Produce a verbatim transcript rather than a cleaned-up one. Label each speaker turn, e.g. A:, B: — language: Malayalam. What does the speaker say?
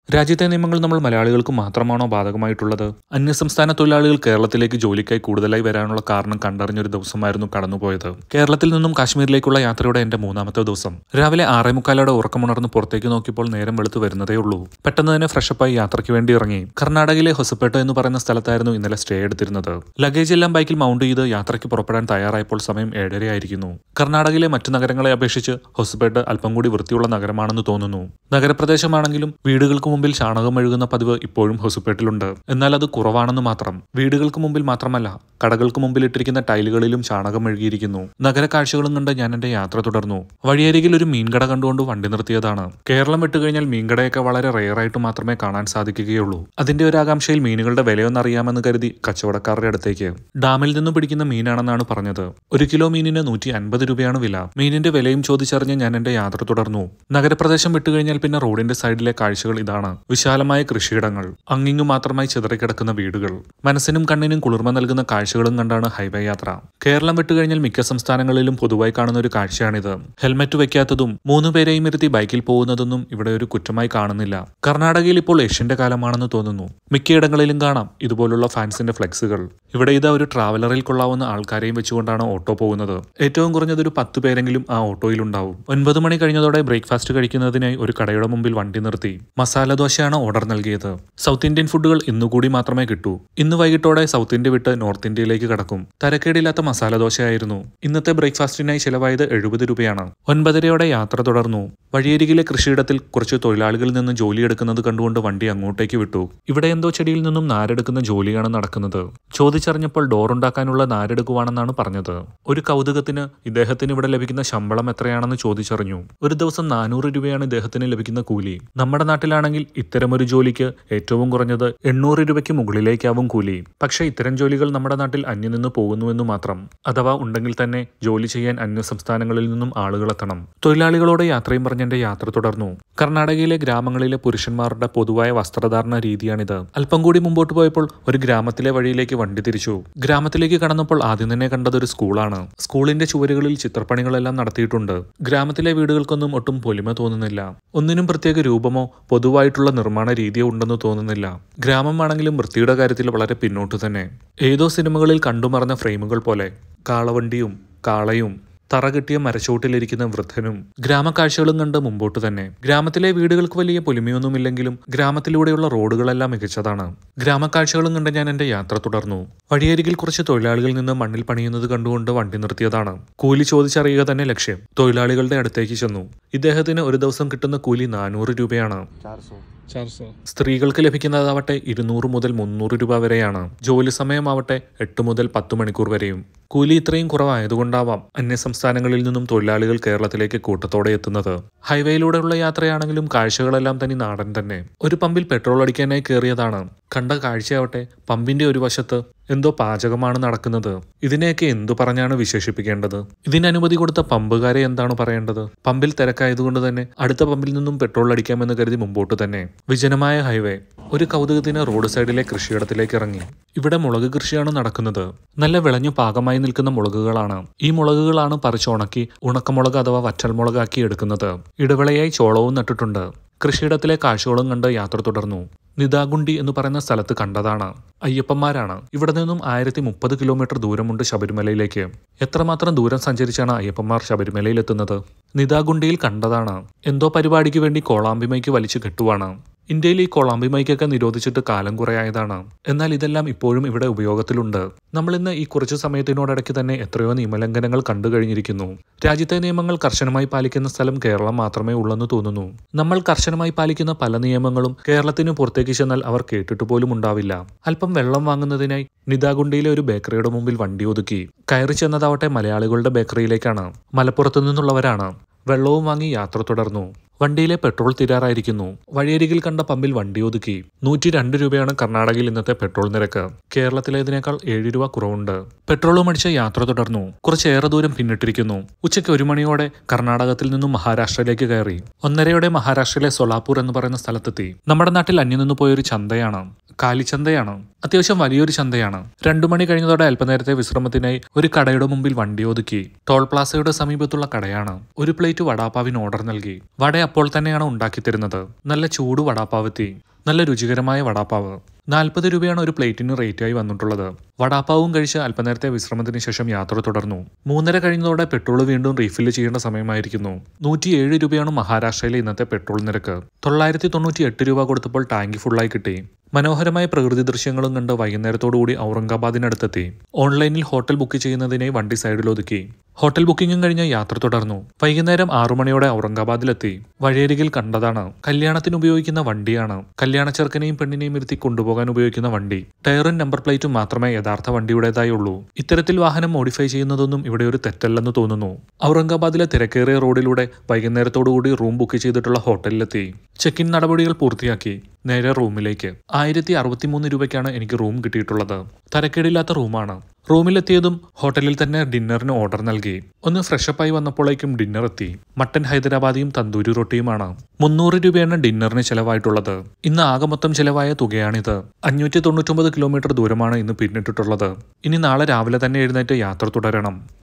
A: രാജ്യത്തെ നിയമങ്ങൾ നമ്മൾ മലയാളികൾക്ക് മാത്രമാണോ ബാധകമായിട്ടുള്ളത്? അന്യസംസ്ഥാന തൊഴിലാളികൾ കേരളത്തിലേക്ക് ജോലിക്കായി കൂടുതലായി വരാനുള്ള കാരണം കണ്ടറിഞ്ഞൊരു ദിവസമായിരുന്നു കടന്നുപോയത്. കേരളത്തിൽ നിന്നും കാശ്മീരിലേക്കുള്ള യാത്രയുടെ എന്റെ മൂന്നാമത്തെ ദിവസം. രാവിലെ ആറേ മുക്കാലോടെ ഉറക്കമുണർന്ന് പുറത്തേക്ക് നോക്കിയപ്പോൾ നേരം വെളുത്ത് വരുന്നതേ ഉള്ളൂ. പെട്ടെന്ന് തന്നെ ഫ്രഷപ്പായി യാത്രയ്ക്ക് വേണ്ടി ഇറങ്ങി. കർണാടകയിലെ ഹൊസപേട്ട എന്ന് പറയുന്ന സ്ഥലത്തായിരുന്നു ഇന്നലെ സ്റ്റേ എടുത്തിരുന്നത്. ലഗേജ് എല്ലാം ബൈക്കിൽ മൗണ്ട് ചെയ്ത് യാത്രയ്ക്ക് പുറപ്പെടാൻ തയ്യാറായപ്പോൾ സമയം ഏഴരയായിരിക്കുന്നു. കർണാടകയിലെ മറ്റു നഗരങ്ങളെ അപേക്ഷിച്ച് ഹൊസപേട്ട അല്പം കൂടി വൃത്തിയുള്ള നഗരമാണെന്ന് തോന്നുന്നു. നഗരപ്രദേശമാണെങ്കിലും വീടുകൾക്ക് മുമ്പിൽ ചാണകം മെഴുകുന്ന പതിവ് ഇപ്പോഴും ഹൊസപേട്ടിലുണ്ട്. എന്നാൽ അത് കുറവാണെന്ന് മാത്രം. വീടുകൾക്ക് മുമ്പിൽ മാത്രമല്ല, കടകൾക്ക് മുമ്പിൽ ഇട്ടിരിക്കുന്ന ടൈലുകളിലും ചാണകം മെഴുകിയിരിക്കുന്നു. നഗര കാഴ്ചകളും കണ്ട് ഞാൻ എന്റെ യാത്ര തുടർന്നു. വഴിയരികിൽ ഒരു മീൻകട കണ്ടുകൊണ്ട് വണ്ടി നിർത്തിയതാണ്. കേരളം വിട്ടുകഴിഞ്ഞാൽ മീൻകടയൊക്കെ വളരെ റെയറായിട്ട് മാത്രമേ കാണാൻ സാധിക്കുകയുള്ളൂ. അതിന്റെ ഒരു ആകാംക്ഷയിൽ മീനുകളുടെ വിലയൊന്നറിയാമെന്ന് കരുതി കച്ചവടക്കാരുടെ അടുത്തേക്ക്. ഡാമിൽ നിന്നും പിടിക്കുന്ന മീനാണെന്നാണ് പറഞ്ഞത്. ഒരു കിലോ മീനിന് നൂറ്റി അൻപത് രൂപയാണ് വില. മീനിന്റെ വിലയും ചോദിച്ചറിഞ്ഞ് ഞാൻ എന്റെ യാത്ര തുടർന്നു. നഗരപ്രദേശം വിട്ടുകഴിഞ്ഞാൽ പിന്നെ റോഡിന്റെ സൈഡിലെ കാഴ്ചകൾ ഇതാണ്. വിശാലമായ കൃഷിയിടങ്ങൾ, അങ്ങിങ്ങു മാത്രമായി ചിതറിക്കിടക്കുന്ന വീടുകൾ, മനസ്സിനും കണ്ണിനും കുളിർമ നൽകുന്ന കാഴ്ചകളും കണ്ടാണ് ഹൈവേ യാത്ര. കേരളം വിട്ടുകഴിഞ്ഞാൽ മിക്ക സംസ്ഥാനങ്ങളിലും പൊതുവായി കാണുന്ന ഒരു കാഴ്ചയാണിത്. ഹെൽമറ്റ് വെക്കാത്തതും മൂന്നു പേരെയും ഇരുത്തി ബൈക്കിൽ പോകുന്നതൊന്നും ഇവിടെ ഒരു കുറ്റമായി കാണുന്നില്ല. കർണാടകയിൽ ഇപ്പോൾ ഏഷ്യന്റെ കാലമാണെന്ന് തോന്നുന്നു. മിക്കയിടങ്ങളിലും കാണാം ഇതുപോലുള്ള ഫാൻസിന്റെ ഫ്ലെക്സുകൾ. ഇവിടെ ഇതാ ഒരു ട്രാവലറിൽ കൊള്ളാവുന്ന ആൾക്കാരെയും വെച്ചുകൊണ്ടാണ് ഓട്ടോ പോകുന്നത്. ഏറ്റവും കുറഞ്ഞത് ഒരു പത്ത് പേരെങ്കിലും ആ ഓട്ടോയിൽ ഉണ്ടാവും. ഒൻപത് മണി കഴിഞ്ഞതോടെ ബ്രേക്ക്ഫാസ്റ്റ് കഴിക്കുന്നതിനായി ഒരു കടയുടെ മുമ്പിൽ വണ്ടി നിർത്തി. മസാല ദോശയാണ് ഓർഡർ നൽകിയത്. സൗത്ത് ഇന്ത്യൻ ഫുഡുകൾ ഇന്നുകൂടി മാത്രമേ കിട്ടൂ. ഇന്ന് വൈകിട്ടോടെ സൗത്ത് ഇന്ത്യ വിട്ട് നോർത്ത് ഇന്ത്യയിലേക്ക് കടക്കും. തരക്കേടില്ലാത്ത മസാല ദോശയായിരുന്നു. ഇന്നത്തെ ബ്രേക്ക്ഫാസ്റ്റിനായി ചിലവായത് എഴുപത് രൂപയാണ്. ഒൻപതരയോടെ യാത്ര തുടർന്നു. വഴിയരികിലെ കൃഷിയിടത്തിൽ കുറച്ച് തൊഴിലാളികളിൽ നിന്ന് ജോലിയെടുക്കുന്നത് കണ്ടുകൊണ്ട് വണ്ടി അങ്ങോട്ടേക്ക് വിട്ടു. ഇവിടെ എന്തോ ചെടിയിൽ നിന്നും നാരെടുക്കുന്ന ജോലിയാണ് നടക്കുന്നത്. ചോദിച്ചറിഞ്ഞപ്പോൾ ഡോറുണ്ടാക്കാനുള്ള നാരെടുക്കുവാണെന്നാണ് പറഞ്ഞത്. ഒരു കൗതുകത്തിന് ഇദ്ദേഹത്തിന് ഇവിടെ ലഭിക്കുന്ന ശമ്പളം എത്രയാണെന്ന് ചോദിച്ചറിഞ്ഞു. ഒരു ദിവസം നാനൂറ് രൂപയാണ് ഇദ്ദേഹത്തിന് ലഭിക്കുന്ന കൂലി. നമ്മുടെ നാട്ടിലാണെങ്കിൽ ഇത്തരമൊരു ജോലിക്ക് ഏറ്റവും കുറഞ്ഞത് എണ്ണൂറ് രൂപയ്ക്ക് മുകളിലേക്കാവും കൂലി. പക്ഷേ ഇത്തരം ജോലികൾ നമ്മുടെ നാട്ടിൽ അന്യം നിന്ന് പോകുന്നുവെന്ന് മാത്രം. അഥവാ ഉണ്ടെങ്കിൽ തന്നെ ജോലി ചെയ്യാൻ അന്യ സംസ്ഥാനങ്ങളിൽ നിന്നും ആളുകളെത്തണം. തൊഴിലാളികളോട് യാത്രയും പറഞ്ഞ് എന്റെ യാത്ര തുടർന്നു. കർണാടകയിലെ ഗ്രാമങ്ങളിലെ പുരുഷന്മാരുടെ പൊതുവായ വസ്ത്രധാരണ രീതിയാണിത്. അല്പം കൂടി മുമ്പോട്ട് പോയപ്പോൾ ഒരു ഗ്രാമത്തിലെ വഴിയിലേക്ക് വണ്ടി തിരിച്ചു. ഗ്രാമത്തിലേക്ക് കടന്നപ്പോൾ ആദ്യം തന്നെ കണ്ടത് ഒരു സ്കൂളാണ്. സ്കൂളിന്റെ ചുവരുകളിൽ ചിത്രപ്പണികളെല്ലാം നടത്തിയിട്ടുണ്ട്. ഗ്രാമത്തിലെ വീടുകൾക്കൊന്നും ഒട്ടും പൊലിമ തോന്നുന്നില്ല. ഒന്നിനും പ്രത്യേക രൂപമോ പൊതുവായിട്ടുള്ള നിർമ്മാണ രീതിയോ ഉണ്ടെന്ന് തോന്നുന്നില്ല. ഗ്രാമമാണെങ്കിലും വൃത്തിയുടെ കാര്യത്തിൽ വളരെ പിന്നോട്ട് തന്നെ. ഏതോ സിനിമകളിൽ കണ്ടുമറന്ന ഫ്രെയിമുകൾ പോലെ. കാളവണ്ടിയും കാളയും തറ കെട്ടിയ മരച്ചോട്ടിലിരിക്കുന്ന വൃദ്ധനും ഗ്രാമക്കാഴ്ചകളും കണ്ട് മുമ്പോട്ട് തന്നെ. ഗ്രാമത്തിലെ വീടുകൾക്ക് വലിയ പൊലിമയൊന്നുമില്ലെങ്കിലും ഗ്രാമത്തിലൂടെയുള്ള റോഡുകളെല്ലാം മികച്ചതാണ്. ഗ്രാമക്കാഴ്ചകളും കണ്ട് ഞാൻ എന്റെ യാത്ര തുടർന്നു. വഴിയരികിൽ കുറച്ച് തൊഴിലാളികൾ നിന്ന് മണ്ണിൽ പണിയുന്നത് കണ്ടുകൊണ്ട് വണ്ടി നിർത്തിയതാണ്. കൂലി ചോദിച്ചറിയുക തന്നെ ലക്ഷ്യം. തൊഴിലാളികളുടെ അടുത്തേക്ക് ചെന്നു. ഇദ്ദേഹത്തിന് ഒരു ദിവസം കിട്ടുന്ന കൂലി നാനൂറ് രൂപയാണ്. സ്ത്രീകൾക്ക് ലഭിക്കുന്നതാവട്ടെ ഇരുന്നൂറ് മുതൽ മുന്നൂറ് രൂപ വരെയാണ്. ജോലി സമയമാവട്ടെ എട്ട് മുതൽ പത്ത് മണിക്കൂർ വരെയും. കൂലി ഇത്രയും കുറവായതുകൊണ്ടാവാം അന്യ സംസ്ഥാനങ്ങളിൽ നിന്നും തൊഴിലാളികൾ കേരളത്തിലേക്ക് കൂട്ടത്തോടെ എത്തുന്നത്. ഹൈവേയിലൂടെയുള്ള യാത്രയാണെങ്കിലും കാഴ്ചകളെല്ലാം തനി നാടൻ തന്നെ. ഒരു പമ്പിൽ പെട്രോൾ അടിക്കാനായി കയറിയതാണ്. കണ്ട കാഴ്ചയാവട്ടെ പമ്പിന്റെ ഒരു വശത്ത് എന്തോ പാചകമാണ് നടക്കുന്നത്. ഇതിനെയൊക്കെ എന്തു പറഞ്ഞാണ് വിശേഷിപ്പിക്കേണ്ടത്? ഇതിന് അനുമതി കൊടുത്ത പമ്പുകാരെ എന്താണ് പറയേണ്ടത്? പമ്പിൽ തിരക്കായതുകൊണ്ട് തന്നെ അടുത്ത പമ്പിൽ നിന്നും പെട്രോൾ അടിക്കാമെന്ന് കരുതി മുമ്പോട്ട് തന്നെ. വിജനമായ ഹൈവേ. ഒരു കൗതുകത്തിന് റോഡ് സൈഡിലെ കൃഷിയിടത്തിലേക്ക് ഇറങ്ങി. ഇവിടെ മുളക് കൃഷിയാണ് നടക്കുന്നത്. നല്ല വിളഞ്ഞു പാകമായി നിൽക്കുന്ന മുളകുകളാണ്. ഈ മുളകുകളാണ് പറിച്ചുണക്കി ഉണക്കമുളക് അഥവാ വറ്റൽമുളകാക്കി എടുക്കുന്നത്. ഇടവിളയായി ചോളവും നട്ടിട്ടുണ്ട്. കൃഷിയിടത്തിലെ കാഴ്ചകളും കണ്ട് യാത്ര തുടർന്നു. നിതാഗുണ്ടി എന്ന് പറയുന്ന സ്ഥലത്ത് കണ്ടതാണ് അയ്യപ്പന്മാരാണ്. ഇവിടെ നിന്നും ആയിരത്തി മുപ്പത് കിലോമീറ്റർ ദൂരമുണ്ട് ശബരിമലയിലേക്ക്. എത്രമാത്രം ദൂരം സഞ്ചരിച്ചാണ് അയ്യപ്പന്മാർ ശബരിമലയിൽ എത്തുന്നത്? നിതാഗുണ്ടിയിൽ കണ്ടതാണ്. എന്തോ പരിപാടിക്ക് വേണ്ടി കോളാമ്പിമൈക്ക് വലിച്ചു കെട്ടുവാണ്. ഇന്ത്യയിൽ ഈ കൊളാമ്പിമൈക്കൊക്കെ നിരോധിച്ചിട്ട് കാലം കുറയായതാണ്. എന്നാൽ ഇതെല്ലാം ഇപ്പോഴും ഇവിടെ ഉപയോഗത്തിലുണ്ട്. നമ്മൾ ഇന്ന് ഈ കുറച്ചു സമയത്തിനോടിടയ്ക്ക് തന്നെ എത്രയോ നിയമലംഘനങ്ങൾ കണ്ടു കഴിഞ്ഞിരിക്കുന്നു. രാജ്യത്തെ നിയമങ്ങൾ കർശനമായി പാലിക്കുന്ന സ്ഥലം കേരളം മാത്രമേ ഉള്ളെന്ന് തോന്നുന്നു. നമ്മൾ കർശനമായി പാലിക്കുന്ന പല നിയമങ്ങളും കേരളത്തിന് പുറത്തേക്ക് ചെന്നാൽ അവർ കേട്ടിട്ട് പോലും ഉണ്ടാവില്ല. അല്പം വെള്ളം വാങ്ങുന്നതിനായി നിതാഗുണ്ടിയിലെ ഒരു ബേക്കറിയുടെ മുമ്പിൽ വണ്ടി ഒതുക്കി. കയറി ചെന്നതാവട്ടെ മലയാളികളുടെ ബേക്കറിയിലേക്കാണ്. മലപ്പുറത്തു നിന്നുള്ളവരാണ്. വെള്ളവും വാങ്ങി യാത്ര തുടർന്നു. വണ്ടിയിലെ പെട്രോൾ തീരാറായിരിക്കുന്നു. വഴിയരികിൽ കണ്ട പമ്പിൽ വണ്ടി ഒതുക്കി. നൂറ്റി രണ്ട് രൂപയാണ് കർണാടകയിൽ ഇന്നത്തെ പെട്രോൾ നിരക്ക്. കേരളത്തിലേതിനേക്കാൾ ഏഴ് രൂപ കുറവുണ്ട്. പെട്രോളും അടിച്ച് യാത്ര തുടർന്നു. കുറച്ചേറെ ദൂരം പിന്നിട്ടിരിക്കുന്നു. ഉച്ചയ്ക്ക് ഒരു മണിയോടെ കർണാടകത്തിൽ നിന്നും മഹാരാഷ്ട്രയിലേക്ക് കയറി. ഒന്നരയോടെ മഹാരാഷ്ട്രയിലെ സോലാപൂർ എന്ന് പറയുന്ന സ്ഥലത്തെത്തി. നമ്മുടെ നാട്ടിൽ അന്യം നിന്ന് പോയൊരു ചന്തയാണ്. കാലിച്ചന്തയാണ്. അത്യാവശ്യം വലിയൊരു ചന്തയാണ്. രണ്ടു മണി കഴിഞ്ഞതോടെ അല്പനേരത്തെ വിശ്രമത്തിനായി ഒരു കടയുടെ മുമ്പിൽ വണ്ടി ഒതുക്കി. ടോൾ പ്ലാസയുടെ സമീപത്തുള്ള കടയാണ്. ഒരു പ്ലേറ്റ് വടാപാവിന് ഓർഡർ നൽകി. വട അപ്പോൾ തന്നെയാണ് ഉണ്ടാക്കിത്തരുന്നത്. നല്ല ചൂട് വടാപ്പാവെത്തി. നല്ല രുചികരമായ വടാപ്പാവ്. നാൽപ്പത് രൂപയാണ് ഒരു പ്ലേറ്റിന് റേറ്റായി വന്നിട്ടുള്ളത്. വടാപ്പാവും കഴിച്ച് അല്പനേരത്തെ വിശ്രമത്തിന് ശേഷം യാത്ര തുടർന്നു. മൂന്നര കഴിഞ്ഞതോടെ പെട്രോൾ വീണ്ടും റീഫില്ല് ചെയ്യേണ്ട സമയമായിരിക്കുന്നു. നൂറ്റിയേഴ് രൂപയാണ് മഹാരാഷ്ട്രയിലെ ഇന്നത്തെ പെട്രോൾ നിരക്ക്. തൊള്ളായിരത്തി തൊണ്ണൂറ്റി എട്ട് രൂപ കൊടുത്തപ്പോൾ ടാങ്കി ഫുള്ളായി കിട്ടി. മനോഹരമായ പ്രകൃതി ദൃശ്യങ്ങളും കണ്ട് വൈകുന്നേരത്തോടുകൂടി ഔറംഗാബാദിനടുത്തെത്തി. ഓൺലൈനിൽ ഹോട്ടൽ ബുക്ക് ചെയ്യുന്നതിനായി വണ്ടി സൈഡിലൊതുക്കി. ഹോട്ടൽ ബുക്കിംഗും കഴിഞ്ഞ് യാത്ര തുടർന്നു. വൈകുന്നേരം ആറു മണിയോടെ ഔറംഗാബാദിലെത്തി. വഴിയരികിൽ കണ്ടതാണ്. കല്യാണത്തിന് ഉപയോഗിക്കുന്ന വണ്ടിയാണ്. കല്യാണ ചെറുക്കനെയും പെണ്ണിനെയും ഇരുത്തി കൊണ്ടുപോകാൻ ഉപയോഗിക്കുന്ന വണ്ടി. ടയറും നമ്പർ പ്ലേറ്റും മാത്രമേ യഥാർത്ഥ വണ്ടിയുടേതായി ഉള്ളൂ. ഇത്തരത്തിൽ വാഹനം മോഡിഫൈ ചെയ്യുന്നതൊന്നും ഇവിടെ ഒരു തെറ്റല്ലെന്ന് തോന്നുന്നു. ഔറംഗാബാദിലെ തിരക്കേറിയ റോഡിലൂടെ വൈകുന്നേരത്തോടുകൂടി റൂം ബുക്ക് ചെയ്തിട്ടുള്ള ഹോട്ടലിലെത്തി. ചെക്ക് ഇൻ നടപടികൾ പൂർത്തിയാക്കി. നേരെ റൂമിലേക്ക്. ആയിരത്തി അറുപത്തിമൂന്ന് രൂപയ്ക്കാണ് എനിക്ക് റൂം കിട്ടിയിട്ടുള്ളത്. തരക്കേടില്ലാത്ത റൂമാണ്. റൂമിലെത്തിയതും ഹോട്ടലിൽ തന്നെ ഡിന്നറിന് ഓർഡർ നൽകി. ഒന്ന് ഫ്രഷപ്പായി വന്നപ്പോഴേക്കും ഡിന്നർ എത്തി. മട്ടൻ ഹൈദരാബാദിയും തന്തൂരി റൊട്ടിയുമാണ്. മുന്നൂറ് രൂപയാണ് ഡിന്നറിന് ചെലവായിട്ടുള്ളത്. ഇന്ന് ആകെ മൊത്തം ചെലവായ തുകയാണിത്. അഞ്ഞൂറ്റി തൊണ്ണൂറ്റൊമ്പത് കിലോമീറ്റർ ദൂരമാണ് ഇന്ന് പിന്നിട്ടിട്ടുള്ളത്. ഇനി നാളെ രാവിലെ തന്നെ എഴുന്നേറ്റ് യാത്ര തുടരണം.